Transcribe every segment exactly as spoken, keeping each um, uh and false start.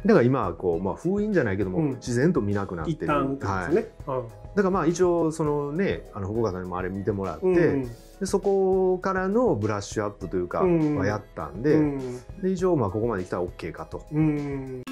だから今はこう、まあ、封印じゃないけども、 うん自然と見なくなってる。 一旦ってことですね。 はい、だからまあ一応そのね、あの福岡さんにもあれ見てもらって、 うんうんでそこからのブラッシュアップというかうんはやったんで、 うんで一応まあここまで来たら OK かと。 うん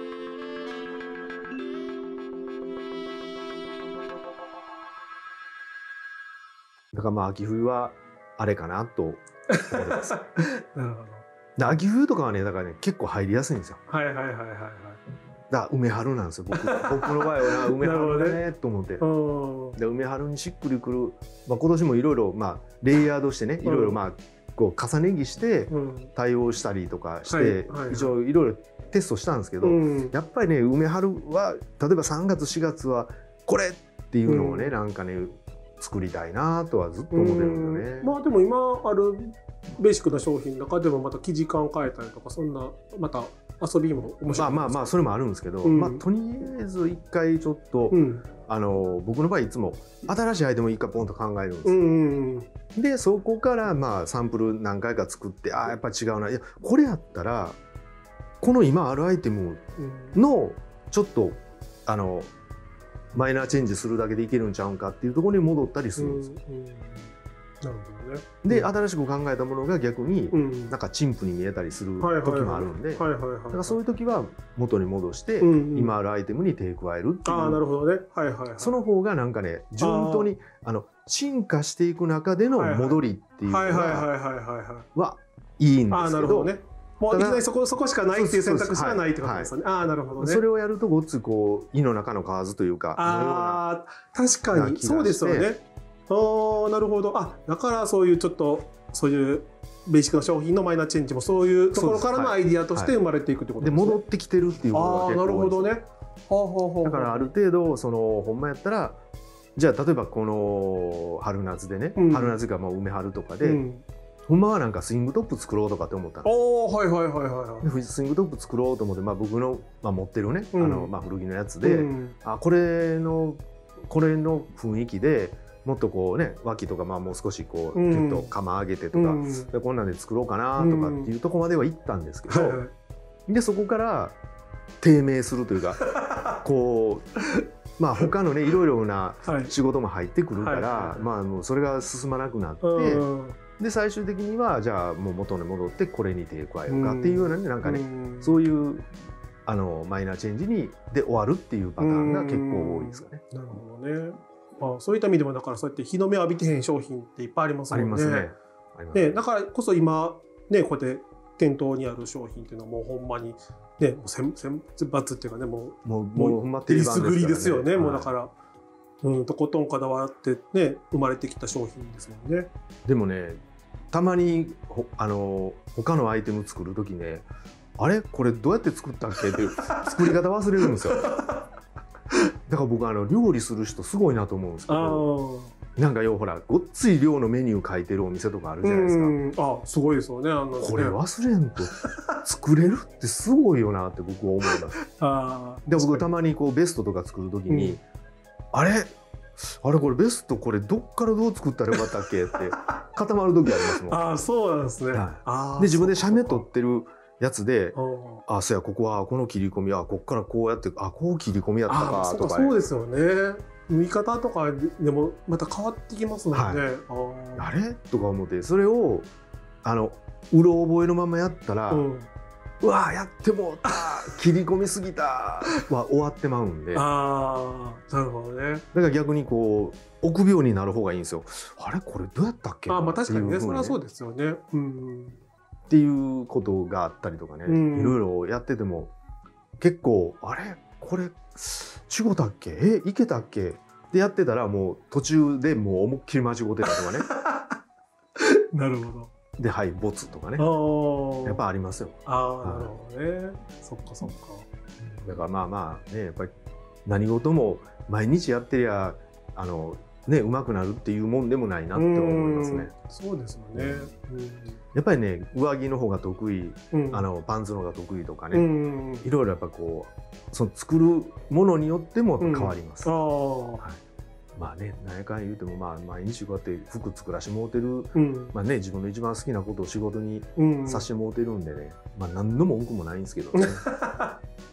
だからまあ秋冬はあれかなと思ってます。 なるほど。 で秋冬とかはねだからね結構入りやすいんですよ。 はいはいはいはいはい。 だから梅春なんですよ僕。僕の場合はな梅春だねと思って。 うんで梅春にしっくりくる、まあ、今年もいろいろまあレイヤードしてねいろいろまあこう重ね着してうん対応したりとかして、 はいはいはい一応いろいろテストしたんですけど、 うんやっぱりね梅春は例えばさんがつしがつはこれっていうのをね、 うんなんかね作りたいなとはずっと思ってるんですよね。 まあでも今あるベーシックな商品の中でもまた生地感変えたりとかそんなまた遊びも面白い。 まあまあまあそれもあるんですけど、 うんまあとりあえず一回ちょっと、 うんあの僕の場合いつも新しいアイテムを一回ポンと考えるんですよ。 うんうんうんでそこからまあサンプル何回か作ってああやっぱ違うないやこれやったらこの今あるアイテムうんのちょっとあのマイナーチェンジするだけでいけるんちゃうんかっていうところに戻ったりするんですよ。 うんうんなるほどね。 で、 うん新しく考えたものが逆にうんなんか陳腐に見えたりするはいはいはい時もあるんで、 はいはいはいだからそういう時は元に戻して、 うんうん今あるアイテムに手加えるっていう、 ああなるほどね。はいはいはい。 その方がなんかね順当にあの進化していく中での戻りっていうのはいはいはいがはいはいはい。 はいいんでああすけど、 なるほどね。もういきただなりそこそこしかないっていう選択肢はないってことですよね。ああなるほどね。 それをやるとごっつこう胃の中の蛙というかのようなああ確かにな気がしてそうですよね。ああなるほど。あだからそういうちょっとそういうベーシックな商品のマイナーチェンジもそういうところからのアイディアとして生まれていくってことでですね。 戻ってきてるっていうことがああなる結構多いですほどね。はあはあはあだからある程度そのほんまやったらじゃあ例えばこの春夏でね、 うん春夏がもう梅春とかで、 うんほんまはなんかスイングトップ作ろうとかって思ったんですおおはいはいはいはいはい。 でスイングトップ作ろうと思って、まあ、僕の、まあ、持ってるね、 うんあのまあ、古着のやつで、 うんあこれのこれの雰囲気でもっとこうね脇とかまあもう少しこううんちょっと釜上げてとか、 うんでこんなんで作ろうかなとかっていうところまでは行ったんですけど、 はいはいでそこから低迷するというかこうまあ他のねいろいろなはい仕事も入ってくるから、 はいはいはいまあもうそれが進まなくなって、 うんで最終的にはじゃあもう元に戻ってこれに手加えようかっていうようなねなんかね、 うんそういうあのマイナーチェンジにで終わるっていうパターンが結構多いですかね。 なるほどね。まあそういった意味でもだからそうやって日の目を浴びてへん商品っていっぱいありますもんね。 ありますね。ありますねねだからこそ今ねこうやって店頭にある商品っていうのはもうほんまにねもう選選抜っていうかねもうもうもうもうほんまデリスグリですよね。もうだら、 から、うんとことんこだわってね生まれてきた商品ですもんね。 でもねたまにほあの他のアイテム作る時ねあれこれどうやって作ったっけっていう作り方忘れるんですよ。だから僕あの料理する人すごいなと思うんですけあどあ。 なんかよほらごっつい量のメニュー書いてるお店とかあるじゃないですか。 うんあすごいですよね。あのねこれ忘れんと作れるってすごいよなって僕は思います。 あーで僕たまにこうベストとか作る時に、 うんあれあれこれベストこれどっからどう作ったらよかったっけって固まる時ありますもん。 あーそうなんですね。 はいあーで自分で写メそう撮ってるやつでそうあそうやここはこの切り込みはこっからこうやってあこう切り込みやったあーそうかかとかそうですよね。見方とかでもまた変わってきますもんね。 はいあーあれとか思ってそれをあのうろ覚えのままやったら、ううんわやってもうた切り込みすぎたは終わってまうんでだかああなるほどね。 ら逆にこう臆病になる方がいいんですよ。あれこれどうやったっけあーまあ確かにねっていう風それはそうですよね。うんっていうことがあったりとかね、 うんいろいろやってても結構あれこれ違ったっけえいけたっけでやってたらもう途中でもう思いっきり間違ってたとかねなるほではいボツとかねど。ああやっぱありますよ。 ああなるほどね。そっかそっか。 だからまあまあねやっぱり何事も毎日やってりゃあのね上手くなるっていうもんでもないなって思いますね。 うんそうですよね。 やっぱりね上着の方が得意うんあのパンツの方が得意とかうね、 んいろいろやっぱこうその作るものによっても変わります。 ああはいまあね何やかん言うてもまあ毎日こうやって服作らしてもうてる、 うんまあね、自分の一番好きなことを仕事にうんさしてもうてるんでね、まあ何の文句もないんですけどね。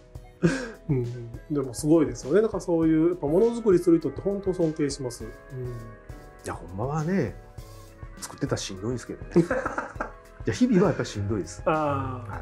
うん、でもすごいですよね。だからそういうやっぱものづくりする人って本当尊敬します。うん、いやほんまはね作ってたらしんどいんですけどね。いや日々はやっぱりしんどいです。 あ、 はい、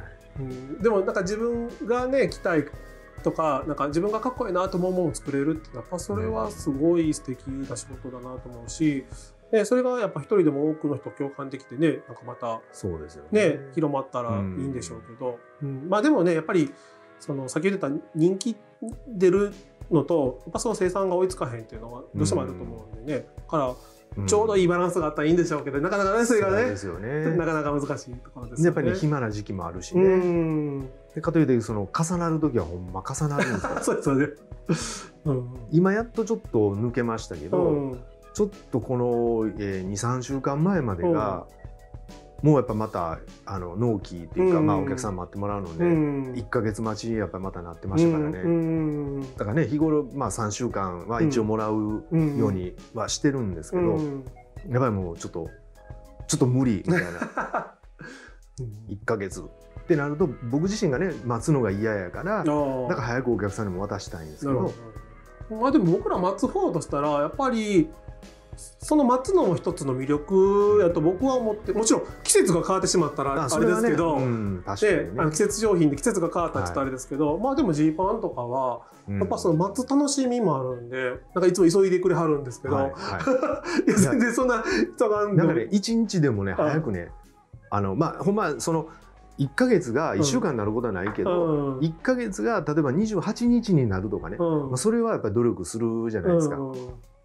うん、でもなんか自分がね着たいとか、なんか自分がかっこいいなと思うものを作れるってやっぱそれはすごい素敵な仕事だなと思うし、でそれがやっぱ一人でも多くの人共感できてね、なんかまたそうですよね、 ね、 広まったらいいんでしょうけど、うんうん、まあでもねやっぱりその先ほど言った人気出るのとやっぱその生産が追いつかへんっていうのはどうしてもあると思うんでね、だからちょうどいいバランスがあったらいいんでしょうけど、なかなかねそれがね、そうですよね、なかなか難しいところですよね。 やっぱり、ね、暇な時期もあるしね、うんでかというとその重なる時はほんま重なるんですよ。 そうですよね、うん、 今やっとちょっと抜けましたけど、うん、ちょっとこの、えー、にさんしゅうかんまえまでが、うん、もうやっぱまたあの納期っていうか、うんまあ、お客さん待ってもらうので、うん、いっかげつ待ちにやっぱりまたなってましたからね、うん、だからね日頃、まあ、さんしゅうかんは一応もらうようにはしてるんですけど、うん、やっぱりもうちょっとちょっと無理みたいないっかげつってなると僕自身がね待つのが嫌やからなんか早くお客さんにも渡したいんですけど、 まあでも僕ら待つ方としたらやっぱりその待つのも一つの魅力やと僕は思って、もちろん季節が変わってしまったらあれですけど、ねうん、であの季節商品で季節が変わったらちょっとあれですけど、はい、まあでもジーパンとかはやっぱその待つ楽しみもあるんで、なんかいつも急いでくれはるんですけど、はいはい、いや全然そんな人がなんかね一日でもね早くねあのまあほんまそのいっかげつがいっしゅうかんになることはないけど、うん、いっかげつが例えばにじゅうはちにちになるとかね、うんまあ、それはやっぱり努力するじゃないですか、うん、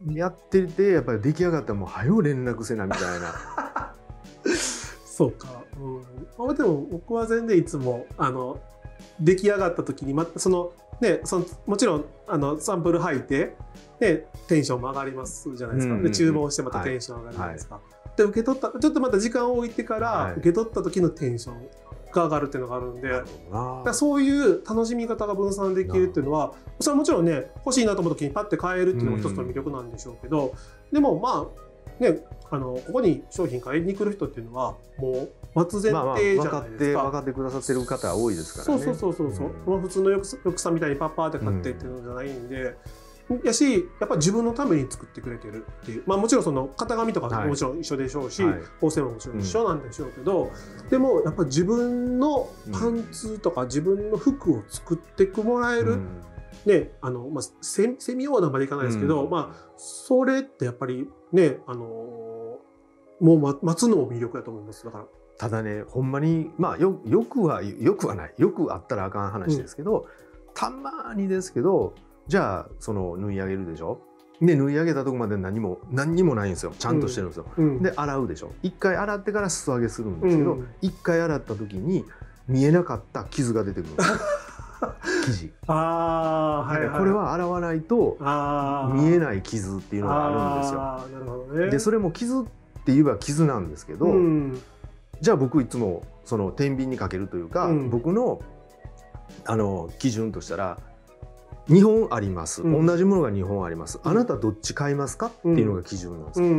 やっててやっぱり出来上がったらもう早う連絡せなみたいなそうか、うん、でも僕は全然いつもあの出来上がった時にまたそのねそのもちろんあのサンプル履いて、ね、テンションも上がりますじゃないですか、うんうんうん、で注文してまたテンション上がるじゃないですか、はいはい、で受け取ったちょっとまた時間を置いてから受け取った時のテンションが上がるっていうのがあるんで、だそういう楽しみ方が分散できるっていうのはそれはもちろんね欲しいなと思う時にパッて買えるっていうのも一つの魅力なんでしょうけど、うん、でもまあねあのここに商品買いに来る人っていうのはもう待つ前提じゃないですか。 まあまあ分かって分かってくださってる方多いですからね。 そうそうそうそう、うん、普通のよくさんみたいにパッパーって買ってっていうのじゃないんで、うん、やしやっぱり自分のために作ってくれてるっていう、まあもちろんその型紙とかもちろん一緒でしょうし、はい、縫製ももちろん一緒なんでしょうけど、うん、でもやっぱり自分のパンツとか自分の服を作ってもらえる、うんね、あのまあ、セ, セミオーダーまでいかないですけど、うんまあ、それってやっぱりね、あのもう、ま、待つのも魅力だと思います。だからただねほんまに、まあ、よ, よくはよくはないよくあったらあかん話ですけど、うん、たまにですけどじゃあその縫い上げるでしょ。で縫い上げたとこまで何も何にもないんですよ。ちゃんとしてるんですよ、うん、で洗うでしょ。一回洗ってから裾上げするんですけど、うん、一回洗った時に見えなかった傷が出てくるんですよ生地あ、はいはい、 これは洗わないと見えない傷っていうのがあるんですよ。 あなるほどね、 でそれも傷って言えば傷なんですけど、うん、じゃあ僕いつもその天秤にかけるというか、うん、僕のあの基準としたらにほんあります、うん、同じものがにほんあります、うん、あなたどっち買いますかっていうのが基準なんですよ、うん、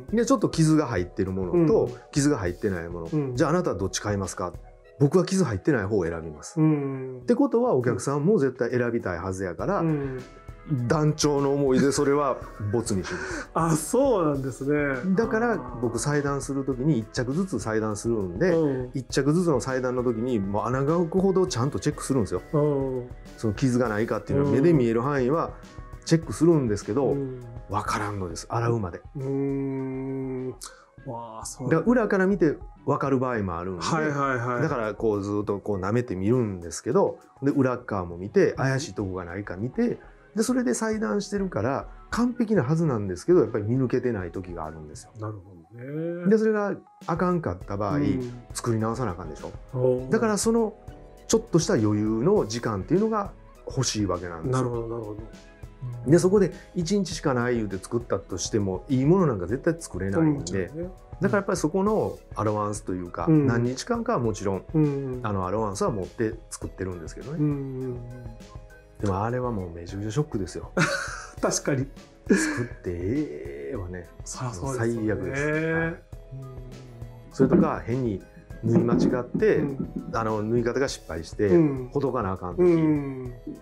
でちょっと傷が入ってるものと傷が入ってないもの、うん、じゃああなたはどっち買いますか。僕は傷入ってない方を選びます、うん、ってことはお客さんも絶対選びたいはずやから、うん、団長の思いでそれはボツにしますあ、そうなんですね。 だから僕裁断する時にいっ着ずつ裁断するんで、うん、いっ着ずつの裁断の時にもう穴が開くほどちゃんとチェックするんですよ、うん、その傷がないかっていうのは目で見える範囲はチェックするんですけど、うん、分からんのです洗うまで。うーんわあ、そうだから裏から見て分かる場合もあるんで、はいはいはい、だからこうずっとこう舐めてみるんですけど、で裏側も見て怪しいとこがないか見て、でそれで裁断してるから完璧なはずなんですけどやっぱり見抜けてない時があるんですよ。 なるほどね。でそれがあかんかった場合、うん、作り直さなあかんでしょ。だからそのちょっとした余裕の時間っていうのが欲しいわけなんですよ。なるほどなるほど。でそこでいちにちしかない言うて作ったとしてもいいものなんか絶対作れないんで、うんね、だからやっぱりそこのアロワンスというか、うん、何日間かはもちろん、うん、あのアロワンスは持って作ってるんですけどね、うん、でもあれはもうめちゃくちゃショックですよ確かに作ってええわね、 最悪です、はい、それとか変に縫い間違って、うん、あの縫い方が失敗して、うん、ほどかなあかん時、うん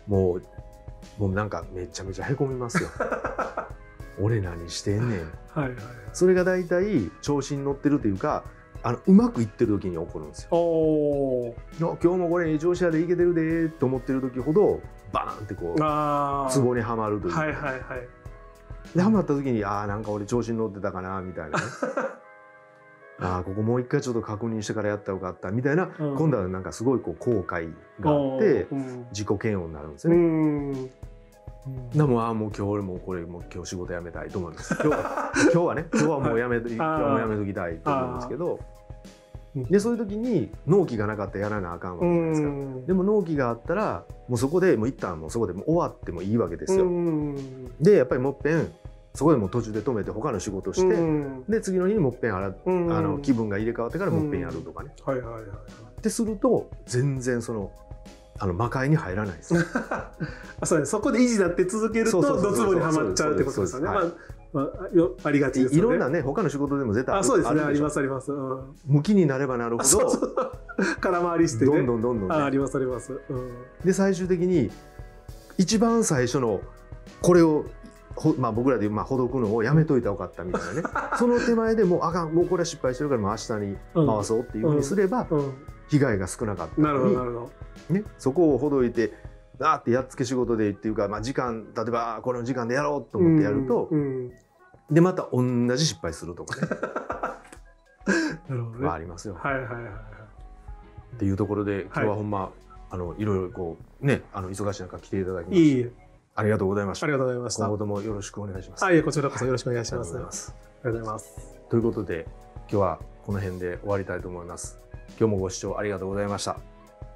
もうもうなんかめちゃめちゃへこみますよ。俺何してんねん。 はいはいはい。 それが大体調子に乗ってるというか、あのうまくいってる時に起こるんですよ。 おお。 今日もこれ調子屋でいけてるでと思ってる時ほどバーンってこうツボにはまるというか、 はいはいはい。 ではまった時にああなんか俺調子に乗ってたかなみたいなね。ああここもう一回ちょっと確認してからやったらよかったみたいな、うん、今度はなんかすごいこう後悔があって、うん、自己嫌悪になるんですよね。うんでもああもう今日俺もこれもう今日仕事辞めたいと思うんです。今日今日はね今日はもうやめ、はい、今日はもうやめときたいと思うんですけど、でそういう時に納期がなかったらやらなあかんわけじゃないですか。でも納期があったらもうそこでもう一旦もうそこでもう終わってもいいわけですよ。でやっぱりもっぺんそこでもう途中で止めて他の仕事をして、で次の日にもっぺん洗っあの気分が入れ替わってからもっぺんやるとかね。ってすると全然そのあの魔界に入らないですよ。 そうね、そこで維持だって続けるとドツボにはまっちゃうってことですよね。まあまあ、よありがちですよね。 いろんなね他の仕事でも絶対ある。 あ、そうですね、ありますあります。うん、 向きになればなるほどそうそう空回りしてね。 どんどんどんどん、ね、 あ、ありますあります。うん、 で最終的に一番最初のこれをほまあ僕らでいう、まあ、ほどくのをやめといたらよかったみたいなね。その手前でもうあかんもうこれは失敗してるからもう明日に回そうっていうふうにすれば、うんうん、被害が少なかったのに。なるほどなるほど。ね、そこをほどいてあーってやっつけ仕事でっていうか、まあ、時間例えばこの時間でやろうと思ってやると、うんうん、でまた同じ失敗するとかね。なるほどね。ありますよ。はいはいはい。っていうところで今日はほんま、はい、あのいろいろこうねあの忙しい中来ていただきましていいありがとうございました。 ありがとうございました。 今後ともよろしくお願いします。 はい、こちらこそよろしくお願いします。ありがとうございます。ありがとうございます。 ということで今日はこの辺で終わりたいと思います。今日もご視聴ありがとうございました。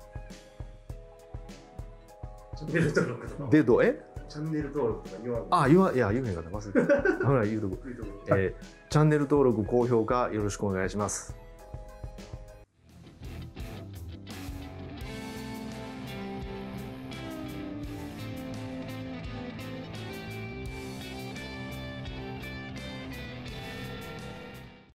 チャンネル登録のでどうえチャンネル登録とか言わんあ言わいや言うへんかった忘れてたほら言うとこ、えー、チャンネル登録高評価よろしくお願いします。